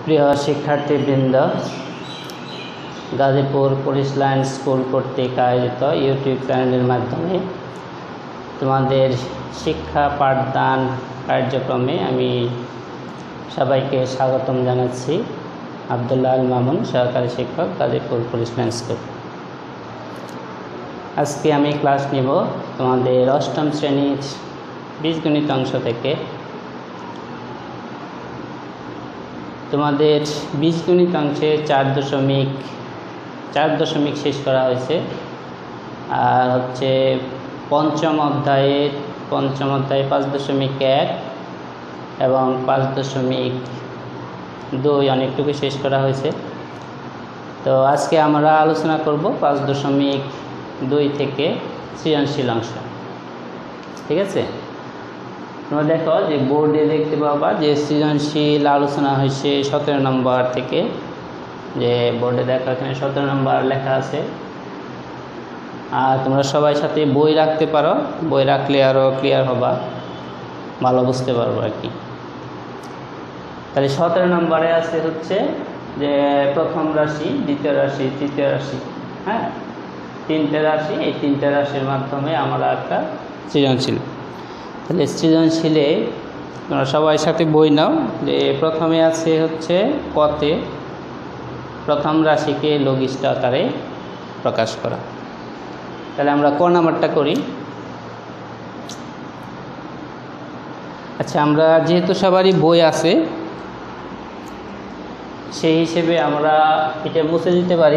প্রিয় শিক্ষার্থীবৃন্দ, Gazipur police line school কর্তৃক আয়োজিত ইউটিউব চ্যানেলের মাধ্যমে তোমাদের শিক্ষা পাঠদান কার্যক্রমে আমি সবাইকে স্বাগতম জানাচ্ছি। আব্দুল্লাহ আল মামুন, সহকারী শিক্ষক, গাজীপুর পুলিশ লাইন স্কুল। আজকে আমি ক্লাস নেব তোমাদের অষ্টম শ্রেণীর বীজগণিত অংশ থেকে। তোমাদের বীজগণিত অংশে 4.4 শেষ করা হয়েছে, আর হচ্ছে পঞ্চম অধ্যায়ে 5.1 এবং 5.2 অনেকটুকু শেষ করা হয়েছে। তো আজকে আমরা আলোচনা করব 5.2 থেকে সৃজনশীল অংশ। ঠিক আছে, তোমরা দেখো যে বোর্ডে দেখতে পাবা যে সৃজনশীল আলোচনা হয়েছে 17 নম্বর থেকে। যে বোর্ডে দেখো এখানে 17 নম্বর লেখা আছে। আর তোমরা সবাই সাথে বই রাখতে পারো, বই রাখলে আরও ক্লিয়ার হবা, ভালো বুঝতে পারবো আর কি। তাহলে 17 নম্বরে আছে হচ্ছে যে প্রথম রাশি, দ্বিতীয় রাশি, তৃতীয় রাশি, হ্যাঁ, 3টে রাশি। এই 3টে রাশির মাধ্যমে আমরা একটা সৃজনশীল। তাহলে সৃজনশীলে তোমরা সবাই সাথে বই নাও। যে প্রথমে আছে হচ্ছে কতে প্রথম রাশিকে লঘিষ্ঠ আকারে প্রকাশ করা। তাহলে আমরা ক নাম্বারটা করি। আচ্ছা, আমরা যেহেতু সবারই বই আছে সেই হিসেবে আমরা এটা মুছে দিতে পারি।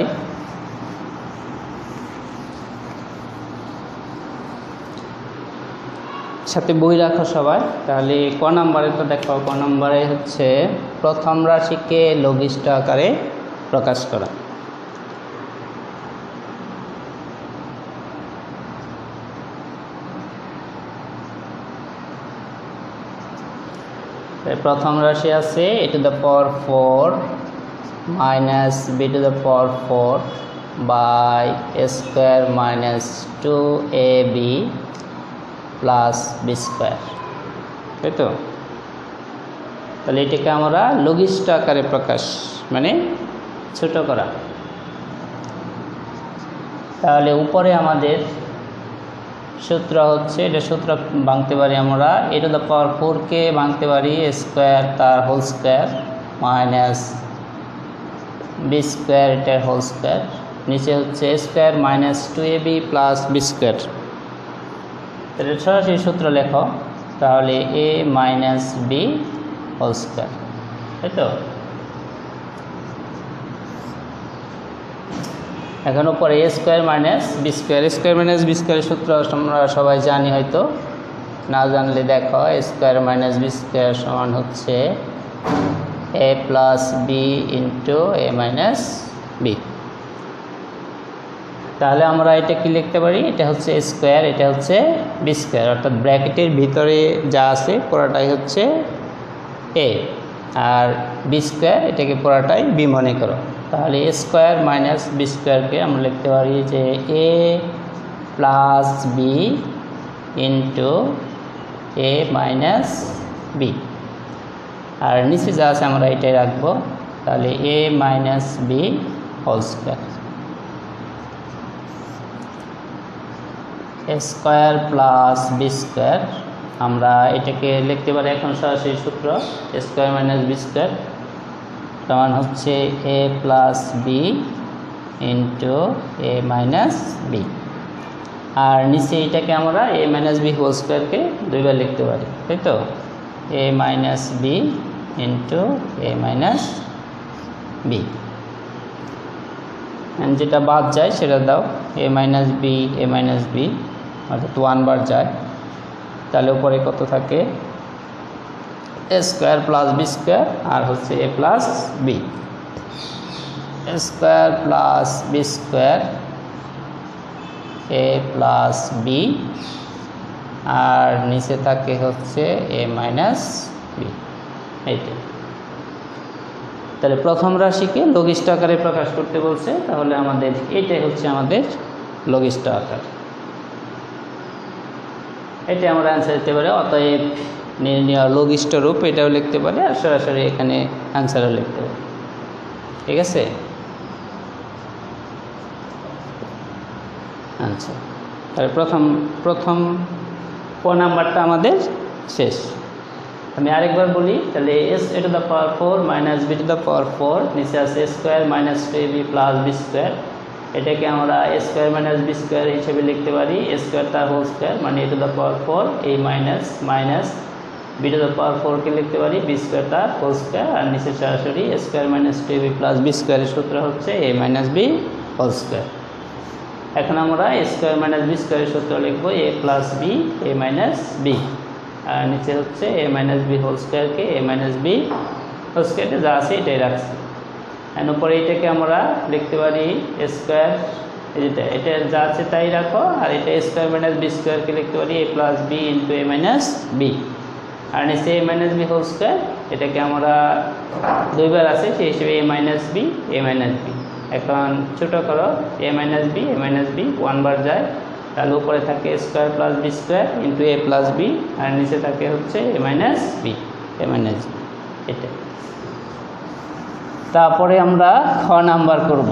সাথে বই রাখো সবাই। তাহলে ক নম্বরে তো দেখো, ক নম্বরে হচ্ছে প্রথম রাশিকে লঘিষ্ঠ আকারে প্রকাশ করা। প্রথম রাশি আছে a to the power 4 minus b to the power 4 by a square minus 2ab plus b square, তাই তো? তাহলে এটাকে আমরা লঘিষ্ঠ আকারে প্রকাশ, মানে ছোট করা। তাহলে উপরে আমাদের সূত্র হচ্ছে, এটা সূত্র ভাঙতে পারি আমরা, a to the power 4কে ভাঙতে পারি a স্কোয়ার তার whole square minus b square এটার হোল স্কোয়ার, নিচে হচ্ছে a square minus 2ab plus b square. তাহলে সরাসরি সূত্র লেখো, তাহলে a minus b whole square, তাই তো? এখন উপরে a square minus b square, square minus b স্কোয়ারের সূত্র আমরা সবাই জানি, হয়তো না জানলে দেখো, a square minus b square সমান হচ্ছে a plus b into a minus b. তাহলে আমরা এটা কি লিখতে পারি, এটা হচ্ছে a স্কোয়ার, এটা হচ্ছে বি স্কোয়ার, অর্থাৎ ব্র্যাকেটের ভিতরে যা আছে পুরোটাই হচ্ছে a, আর বি স্কোয়ার এটাকে পুরোটাই বি মনে করো। তাহলে a স্কোয়ার মাইনাস বি স্কোয়ারকে আমরা লিখতে পারি যে a plus b into a minus b, আর নিচে যা আছে আমরা এটাই রাখবো। তাহলে a minus b whole square, a square plus b square. আমরা এটাকে লিখতে পারি এখন সরাসরি সূত্র, a square minus b square সমান হচ্ছে a plus b into a minus b, আর নিচে এটাকে আমরা a মাইনাস বি হোল স্কোয়ারকে দুইবার লিখতে পারি, তাই তো? a minus b into a minus b, যেটা বাদ যায় সেটা দাও, a minus b a minus b, অর্থাৎ 1 বার যায়। তাহলে উপরে কত থাকে, a square plus b square আর হচ্ছে a plus b, a square plus b square a plus b, আর নিচে থাকে হচ্ছে a মাইনাস বি, এইটা। তাহলে প্রথম রাশিকে লঘিষ্ঠ আকারে প্রকাশ করতে বলছে, তাহলে আমাদের এটাই হচ্ছে আমাদের লঘিষ্ঠ আকার। এটা আমরা অ্যান্সার দিতে পারি। অতএব নির্ণয় লঘিষ্ঠ রূপ এটাও লিখতে পারি, আর সরাসরি এখানে আনসারও লিখতে পারি। ঠিক আছে, আচ্ছা তাহলে প্রথম ক নাম্বারটা আমাদের শেষ। আমি আরেকবার বলি, তাহলে a to the power 4 minus b to the power 4, নিচে আছে a square minus 2ab plus b square. এটাকে আমরা a square minus b square হিসেবে লিখতে পারি, a স্কোয়ার তার হোল স্কোয়ার মানে a to the power 4, a minus b to the power 4 কে লিখতে পারি b স্কোয়ার তার হোল স্কোয়ার, আর নিচে সরাসরি a square minus 2ab plus b স্কোয়ারের সূত্র হচ্ছে a minus b whole square. এখন আমরা a স্কোয়ার মাইনাস b স্কোয়ারের সূত্র লিখবো a plus b a minus b, আর নিচে হচ্ছে a মাইনাস b হোল স্কোয়ারকে a মাইনাস b হোল স্কোয়ারে যা আছে এটাই রাখছি। আর উপরে এটাকে আমরা লিখতে পারি a স্কোয়ার, এটা যা আছে তাই রাখো, আর এটা a স্কোয়ার মাইনাস b স্কোয়ারকে লিখতে পারি a plus b into a minus b, আর নিচে a minus b whole square এটাকে আমরা দুইবার আছে সেই হিসেবে a minus b a minus b। এখন ছোটো করো a মাইনাস b 1 বার যায়, তাহলে উপরে থাকে a square plus b square into a plus b, আর নিচে থাকে হচ্ছে a মাইনাস b এটা। তারপরে আমরা খ নাম্বার করব।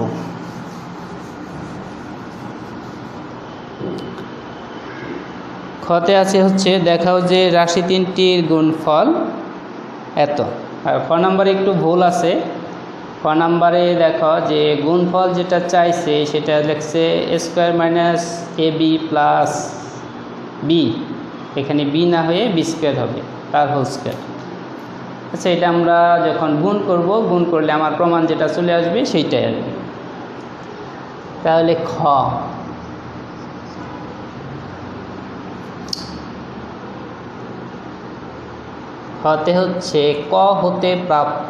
খতে আছে হচ্ছে দেখাও যে রাশি তিনটির গুণফল এত। আর খ নাম্বারে একটু ভুল আছে, খ নাম্বারে দেখো যে গুণফল যেটা চাইছে সেটা লিখছে a square minus ab plus b, এখানে b না হয়ে b স্কোয়ার হবে তার হোল স্কোয়ার। আচ্ছা, এটা আমরা যখন গুণ করব, গুণ করলে আমার প্রমাণ যেটা চলে আসবে সেইটাই আসবে। তাহলে খতে হচ্ছে ক হতে প্রাপ্ত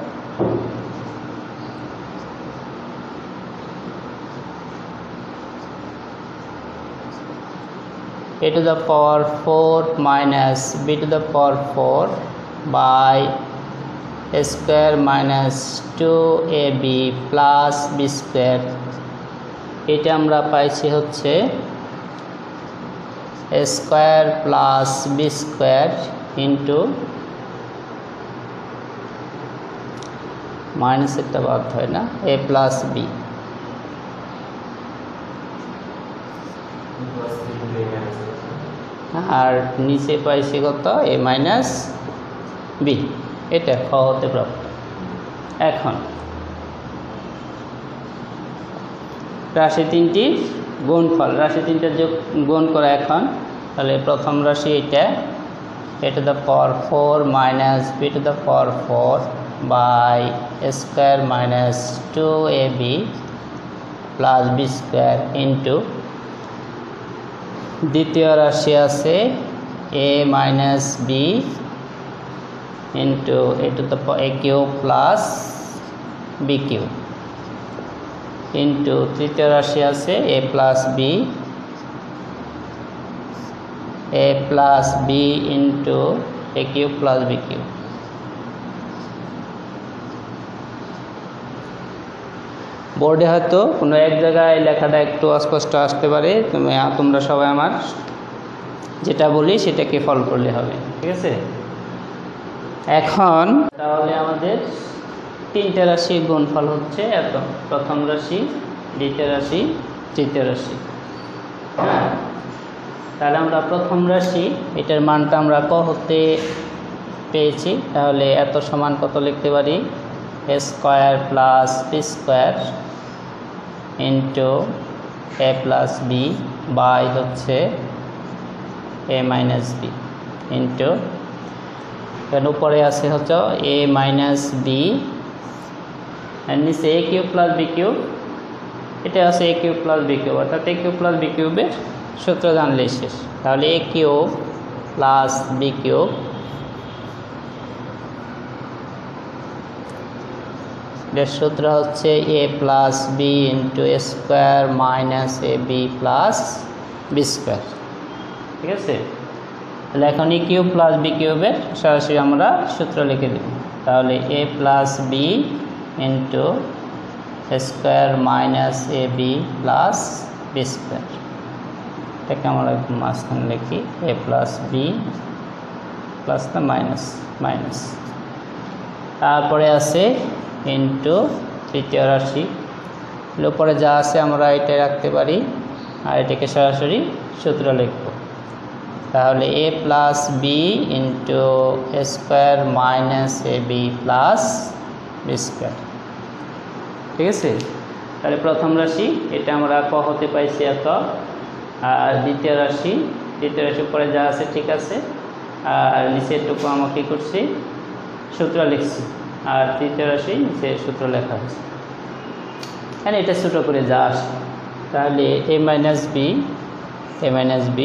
a to the power 4 minus b to the power 4 by a square minus 2ab plus b square, এটা আমরা পাইছি হচ্ছে a square plus b square into minus একটা বাদ হয় না a plus b, আর নিচে পাইছি কত a মাইনাস b, এটা খ হতে প্রাপ্ত। এখন রাশি তিনটির গুণফল, রাশি তিনটা গুণ করা এখন, তাহলে প্রথম রাশি এটা a to the power 4 minus b to the power 4 by a square minus 2ab plus b square into দ্বিতীয় রাশি আছে a minus b into a to the power a cube plus b cube into তৃতীয় রাশি আছে a plus b into a cube plus b cube। বোর্ডে হয়তো কোনো এক জায়গায় লেখাটা একটু অস্পষ্ট আসতে পারে, তোমরা সবাই আমার যেটা বলি সেটাকে ফলো করলে হবে, ঠিক আছে। এখন তাহলে আমাদের তিনটে রাশির গুণফল হচ্ছে এত, প্রথম রাশি, দ্বিতীয় রাশি, তৃতীয় রাশি। হ্যাঁ, তাহলে আমরা প্রথম রাশি এটার মানটা আমরা ক হতে পেয়েছি, তাহলে এত সমান কত লিখতে পারি a square plus b square into a plus b by হচ্ছে a মাইনাস b ইন্টু এর উপরে আছে হচ্ছে a মাইনাস b, আর নিচে a cube plus b cube, এটা আছে a cube plus b cube, অর্থাৎ a কিউব প্লাস b কিউবের সূত্র জানলেই শেষ। তাহলে a cube plus b cube এর সূত্র হচ্ছে a plus b into a square minus a b plus b square, ঠিক আছে। তাহলে এখন a কিউব প্লাস b কিউবের সরাসরি আমরা সূত্র লিখে দেব, তাহলে a plus b into a square minus a b plus b square, এটাকে আমরা মাঝখানে লিখি a প্লাস b প্লাস না মাইনাস মাইনাস, তারপরে আছে ইন্টু তৃতীয় রাশি, উপরে যা আছে আমরা এটা রাখতে পারি আর এটাকে সরাসরি সূত্র লিখব। তাহলে a plus b into a square minus a b plus b square. ঠিক আছে, তাহলে প্রথম রাশি এটা আমরা ক হতে পাইছি এত, আর দ্বিতীয় রাশি উপরে যা আছে ঠিক আছে, আর নিচেরটুকু আমরা কী করছি সূত্র লিখছি, আর তৃতীয় রাশি নিচে সূত্র লেখা হয়েছে। এখানে এটা ছোটো করে যা আসে, তাহলে এ মাইনাস বি,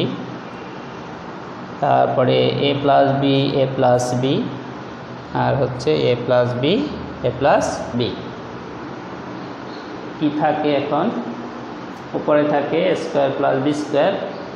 তারপরে এ প্লাস বি আর হচ্ছে এ প্লাস বি কি থাকে এখন, উপরে থাকে স্কোয়ার প্লাস বি স্কোয়ার,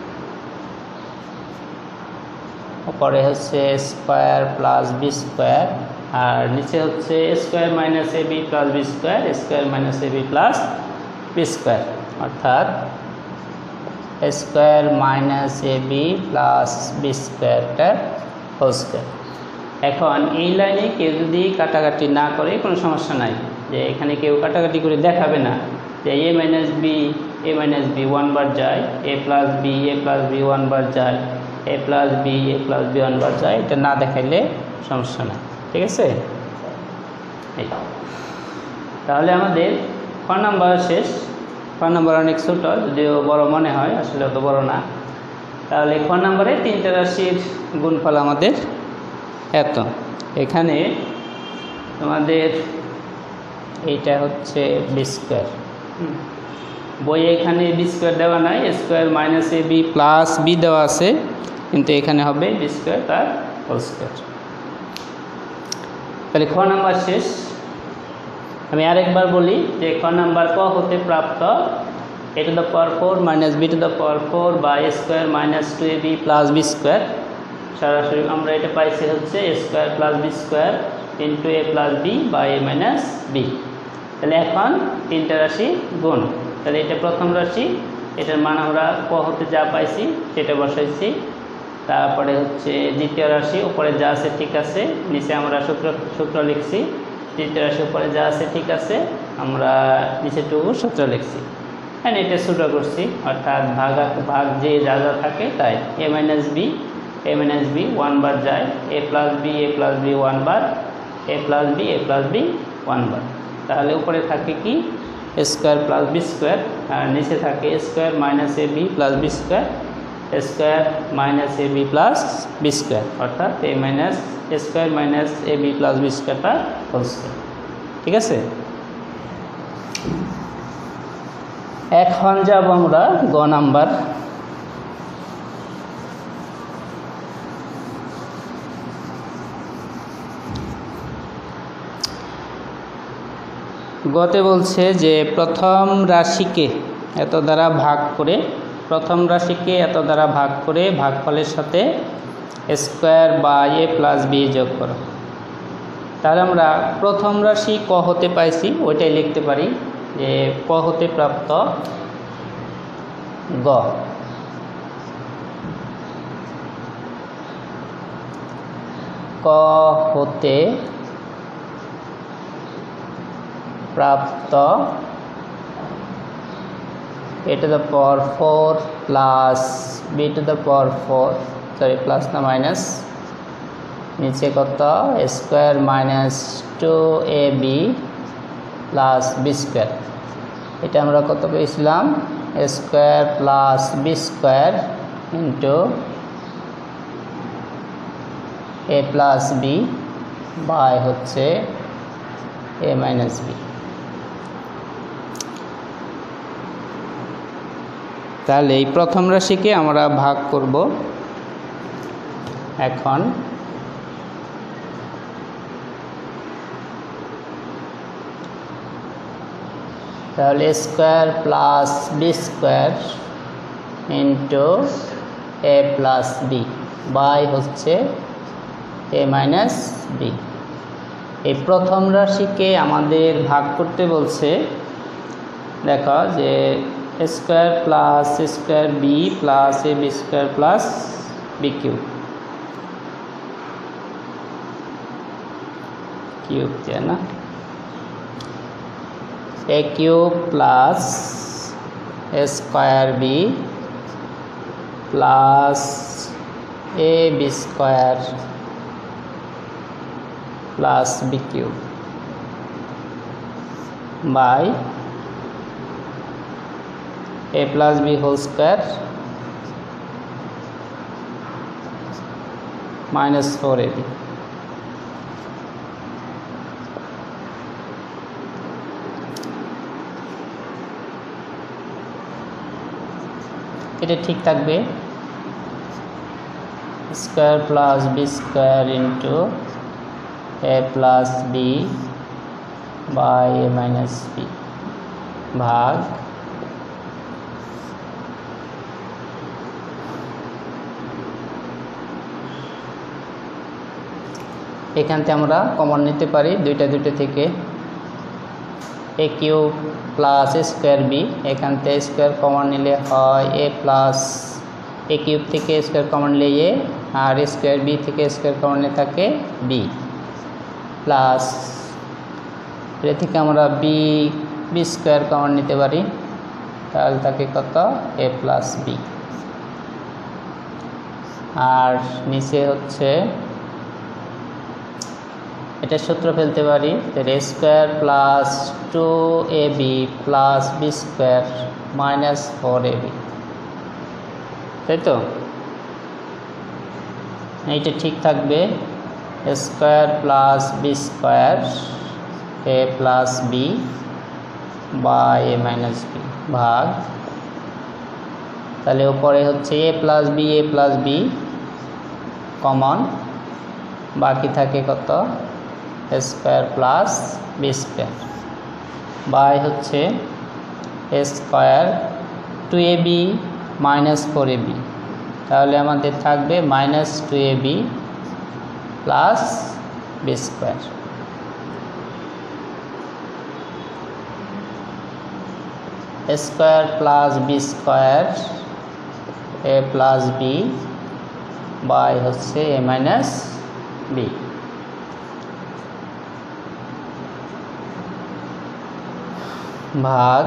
উপরে হচ্ছে স্কোয়ার প্লাস বি স্কোয়ার, আর নিচে হচ্ছে square minus a b plus b square minus a b plus b square, অর্থাৎ square minus a b plus b স্কোয়ারটা হোল স্কোয়ার। এখন এই লাইনে কেউ যদি কাটাকাটি না করে কোনো সমস্যা নাই, যে এখানে কেউ কাটাকাটি করে দেখাবে না যে এ মাইনাস বি ওয়ান বার যায়, এ প্লাস বি ওয়ান বার যায়, এ প্লাস বি ওয়ান বার যায়, এটা না দেখাইলে সমস্যা নাই। ঠিক আছে, তাহলে আমাদের খ নাম্বার শেষ। খ নাম্বার অনেক ছোট, যদিও বড় মনে হয়, আসলে অত বড় না। তাহলে খ নাম্বারে তিনটা রাশির গুণফল আমাদের এত। এখানে তোমাদের এইটা হচ্ছে বি স্কোয়ার, বইয়ে এখানে বি স্কোয়ার দেওয়া নাই, square minus a b plus b দেওয়া আছে, কিন্তু এখানে হবে বি স্কোয়ার তার হোল স্কোয়ার। তাহলে খ নাম্বার শেষ। আমি আরেকবার বলি যে খ নাম্বার ক হতে প্রাপ্ত a to the power 4 minus b to the power 4 বা a square minus 2ab plus b square, সরাসরি আমরা এটা পাইছি হচ্ছে a square plus b square into a plus b বা এ মাইনাস বি। তাহলে এখন তিনটা রাশি গুণ, তাহলে এটা প্রথম রাশি, এটার মান আমরা ক হতে যা পাইছি সেটা বসাইছি, তারপরে হচ্ছে দ্বিতীয় রাশি উপরে যা আছে ঠিক আছে, নিচে আমরা সূত্র লিখছি, তৃতীয় রাশি উপরে যা আছে ঠিক আছে, আমরা নিচেটুকু সূত্র লিখছি, হ্যাঁ এটা সূত্র করছি, অর্থাৎ ভাগ যে যা যা থাকে তাই। এ মাইনাস বি ওয়ান বার যায়, এ প্লাস বি ওয়ান বার, এ প্লাস বি ওয়ান বার, তাহলে উপরে থাকে কি স্কোয়ার প্লাস বি স্কোয়ার, আর নিচে থাকে square minus a b plus b square minus a b plus b square, অর্থাৎ a minus square minus a b plus b স্কোয়ারটা হোল স্কোয়ার। ঠিক আছে, এখন যাব আমরা গ নাম্বার। গতে বলছে যে প্রথম রাশিকে এত দ্বারা ভাগ করে ভাগফলের সাথে স্কোয়ার বা এ প্লাস বি যোগ করো। তাহলে আমরা প্রথম রাশি ক হতে পাইছি ওইটাই লিখতে পারি যে ক হতে প্রাপ্ত গ, ক হতে প্রাপ্ত a to the power 4 plus b to the power 4, sorry plus না মাইনাস, নিচে কত square minus 2ab plus b square, এটা আমরা কত পেয়েছিলাম square plus b square into a plus b by হচ্ছে এ মাইনাস বি। তাহলে এই প্রথম রাশিকে আমরা ভাগ করব এখন, তাহলে square plus b square into a plus b by হচ্ছে এ মাইনাস বি। এই প্রথম রাশিকে আমাদের ভাগ করতে বলছে, দেখো যে square plus square b plus a b square plus b cube, cube দিয়ে না, a cube plus a square b plus a b square plus b cube by a plus b whole square minus 4ab। এটা ঠিক থাকবে, square plus b square into a plus b by a minus b ভাগ এখান থেকে আমরা common নিতে পারি দুইটা থেকে, a cube plus a square b, এখান থেকে স্কোয়ার কমন নিলে হয় এ প্লাস এ কিউব থেকে স্কোয়ার কমন নিলে এ, আর স্কোয়ার বি থেকে স্কোয়ার কমন নিয়ে থাকে বি, প্লাস এ থেকে আমরা বি স্কোয়ার কমন নিতে পারি, তাহলে থাকে কত এ প্লাস বি, আর নিচে হচ্ছে এটা সূত্র ফেলতে পারি, তাহলে a square plus 2ab plus b square minus 4ab, তাই তো? এইটা ঠিক থাকবে, a square plus b square a plus b by a minus b ভাগ, তাহলে উপরে হচ্ছে এ প্লাস বি কমন, বাকি থাকে কত a square plus b square by হচ্ছে a square 2ab minus 4ab, তাহলে আমাদের থাকবে minus 2ab plus b square. A square plus b square a plus b by হচ্ছে এ মাইনাস বি, ভাগ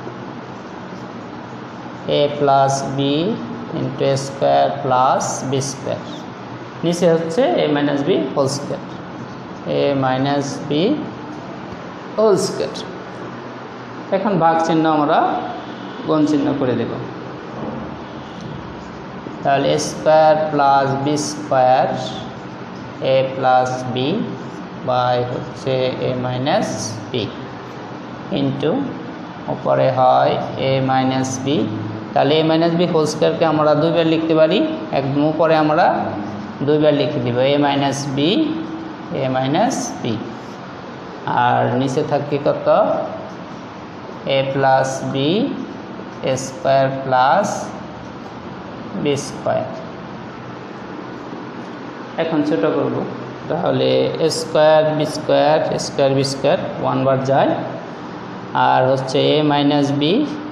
a plus b into a square plus b square, নিচে হচ্ছে a minus b whole square, a minus b whole square. এখন ভাগ চিহ্ন আমরা গুণ চিহ্ন করে দেব, তাহলে a square plus b square a plus b by হচ্ছে এ মাইনাস বি ইন্টু উপরে হয় এ মাইনাস বি, তাহলে এ মাইনাস বি হোল স্কোয়ারকে আমরা দুইবার লিখতে পারি, একদম উপরে আমরা দুইবার লিখে দিব এ মাইনাস বি, আর নিচে থাকে কত a plus b square plus b square. এখন ছোট করব, তাহলে স্কোয়ার বি স্কোয়ার 1 বার যায়, আর হচ্ছে এ মাইনাস বি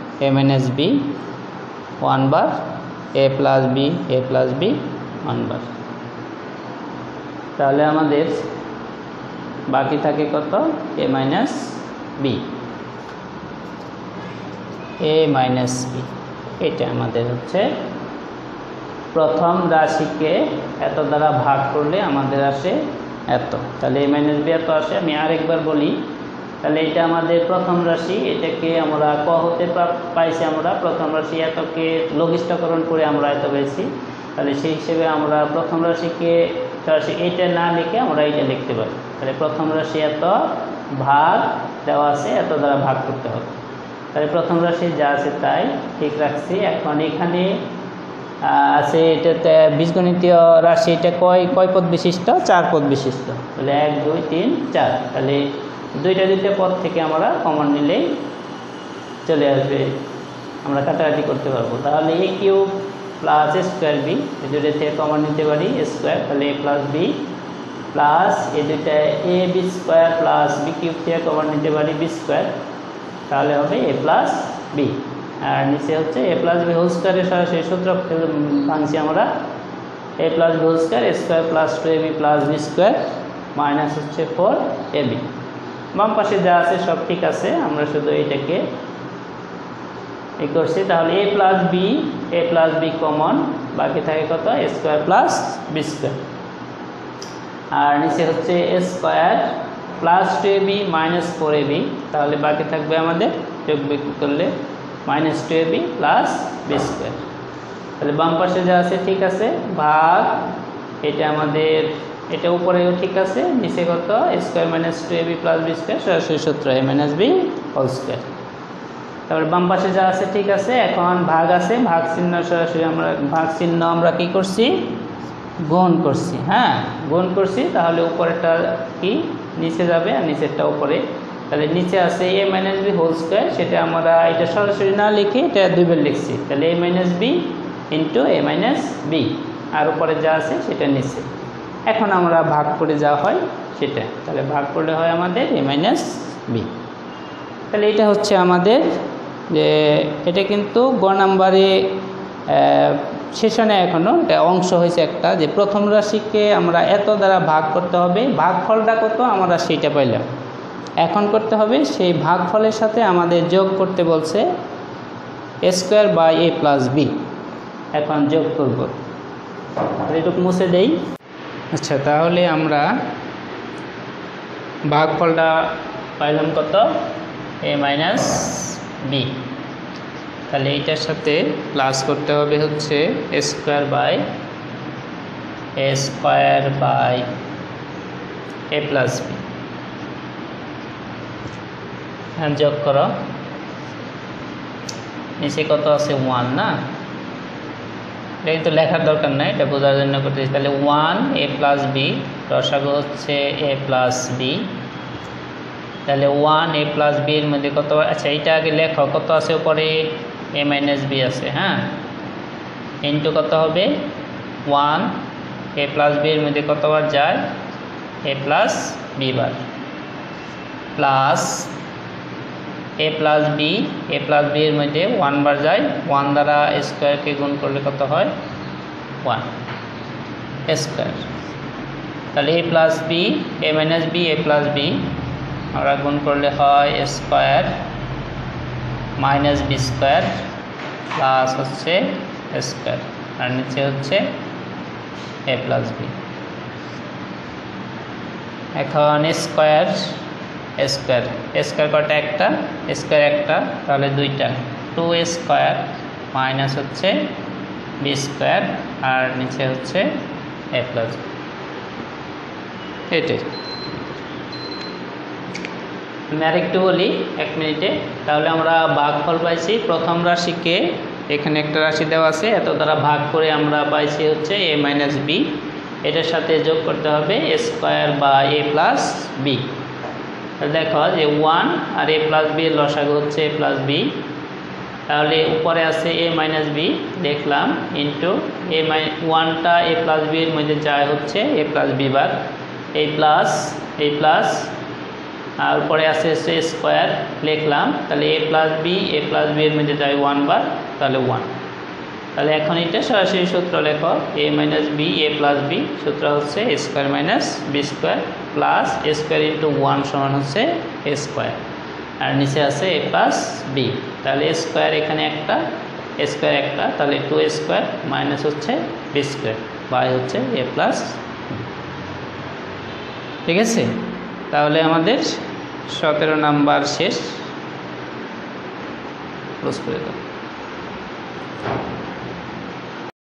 1 বার, এ প্লাস বি 1 বার, তাহলে আমাদের বাকি থাকে কত এ মাইনাস বি, এটা আমাদের হচ্ছে প্রথম রাশিকে এত দ্বারা ভাগ করলে আমাদের আসে এত, তাহলে এ মাইনাস বি এত আসে। আমি আরেকবার বলি, তাহলে এটা আমাদের প্রথম রাশি, এটাকে আমরা ক হতে পাইছি, আমরা প্রথম রাশি এতকে লঘিষ্ঠকরণ করে আমরা এত পেয়েছি, তাহলে সেই হিসেবে আমরা প্রথম রাশিকে এইটা না লিখে আমরা এইটা লিখতে পারি, তাহলে প্রথম রাশি এত ভাগ দেওয়া আছে এত দ্বারা ভাগ করতে হবে, তাহলে প্রথম রাশি যা আছে তাই ঠিক রাখছি। এখন এখানে আছে এটাতে বীজগণিতীয় রাশি, এটা কয় পদ বিশিষ্ট? 4 পদ বিশিষ্ট, তাহলে 1 2 3 4, তাহলে দুইটা পদ থেকে আমরা কমন নিলেই চলে আসবে, আমরা কাটাকাটি করতে পারবো। তাহলে a cube plus a square b, এই দুইটা থেকে কমন নিতে পারি স্কোয়ার, তাহলে এ প্লাস বি প্লাস এই দুইটা a b square plus b cube থেকে কমন নিতে পারি বি স্কোয়ার, তাহলে হবে এ প্লাস বি, আর নিচে হচ্ছে এ প্লাস বি হোল স্কোয়ারের সরাসরি সূত্র ভাঙছি আমরা, a plus b whole square plus 2ab plus b square minus হচ্ছে 4ab। বাম পাশে যা আছে সব ঠিক আছে, আমরা শুধু এটাকে এই করছি। তাহলে a প্লাস বি কমন, বাকি থাকে কত a square plus b square, আর নিচে হচ্ছে a square plus 2ab minus 4ab, তাহলে বাকি থাকবে আমাদের যোগ বিয়োগ করলে minus 2ab plus b square. তাহলে বাম পাশে যা আছে ঠিক আছে, ভাগ এটা আমাদের এটা উপরেও ঠিক আছে, নিচে কত a square minus 2ab plus b square, সরাসরি সূত্র a minus b whole square. তারপরে বাম পাশে যা আছে ঠিক আছে, এখন ভাগ আছে, ভাগ চিহ্ন সরাসরি আমরা কি করছি, গুণ করছি। হ্যাঁ, গুণ করছি, তাহলে উপরেরটা কি নিচে যাবে আর নিচেরটা উপরে। তাহলে নিচে আছে a minus b whole square, সেটা আমরা এটা সরাসরি না লিখে এটা দুইবার লিখছি। তাহলে a minus b into a minus b, আর উপরে যা আছে সেটা নিচে। এখন আমরা ভাগ করে যা হয় সেটা, তাহলে ভাগ করলে হয় আমাদের a মাইনাস বি। তাহলে এটা হচ্ছে আমাদের যে এটা কিন্তু গ নাম্বারে সেশনে এখনও এটা অংশ হয়েছে একটা, যে প্রথম রাশিকে আমরা এত দ্বারা ভাগ করতে হবে, ভাগফলটা কত আমরা সেইটা পাইলাম। এখন করতে হবে সেই ভাগফলের সাথে আমাদের যোগ করতে বলছে a square by a plus b. এখন যোগ করব, এটুকু মুছে দেই। আচ্ছা, তাহলে আমরা ভাগফলটা পাইলাম কত a মাইনাস বি। তাহলে এইটার সাথে প্লাস করতে হবে হচ্ছে a square by a plus b. হ্যাঁ, যোগ করো, নিচে কত আছে 1 না, এটা কিন্তু লেখার দরকার নাই, এটা বোঝার জন্য করতেছি। তাহলে 1 a প্লাস বি, রসাগু হচ্ছে a প্লাস বি। তাহলে 1 a প্লাস বি এর মধ্যে কত, আচ্ছা এইটা আগে লেখো, কত আছে উপরে a মাইনাস বি আছে। হ্যাঁ, ইন্টু কত হবে 1 a প্লাস বি এর মধ্যে কতবার যায় a প্লাস বি বার, প্লাস a প্লাস বি এর মধ্যে 1 বার যায়, 1 দ্বারা স্কোয়ারকে গুণ করলে কত হয় 1 স্কোয়ার। তাহলে a plus b a minus b a plus b আমরা গুণ করলে হয় square minus b square plus হচ্ছে স্কোয়ার, আর নিচে হচ্ছে a প্লাস বি। এখন স্কোয়ার কটা একটা, স্কোয়ার একটা, তাহলে দুইটা 2a স্কোয়ার মাইনাস হচ্ছে বি স্কোয়ার, আর নিচে হচ্ছে a প্লাস বি। এটাই আমি আরেকটু বলি 1 মিনিটে। তাহলে আমরা ভাগফল পাইছি, প্রথম রাশিকে এখানে একটা রাশি দেওয়া আছে, এত দ্বারা ভাগ করে আমরা পাইছি হচ্ছে a মাইনাস বি, এটার সাথে যোগ করতে হবে a স্কোয়ার বা a প্লাস বি। দেখো যে 1 আর a প্লাস বি এর লসাগু হচ্ছে a প্লাস বি, তাহলে উপরে আছে a মাইনাস বি লিখলাম, ইন্টু 1টা a প্লাস বি এর মধ্যে যায় হচ্ছে a প্লাস বি বার, a প্লাস আর উপরে আছে স্কোয়ার লিখলাম, তাহলে a প্লাস বি এর মধ্যে যায় 1 বার, তাহলে 1। তাহলে এখন এটা সরাসরি সূত্র লেখো, a minus b a plus b, সূত্র হচ্ছে a square minus b square plus a square into 1 সমান হচ্ছে a স্কোয়ার, আর নিচে আছে a প্লাস বি। তাহলে a স্কোয়ার এখানে একটা, a স্কোয়ার একটা, তাহলে 2a স্কোয়ার মাইনাস হচ্ছে বি স্কোয়ার বাই হচ্ছে a প্লাস। ঠিক আছে, তাহলে আমাদের 17 নাম্বার শেষ, ক্লোজ করে দাও।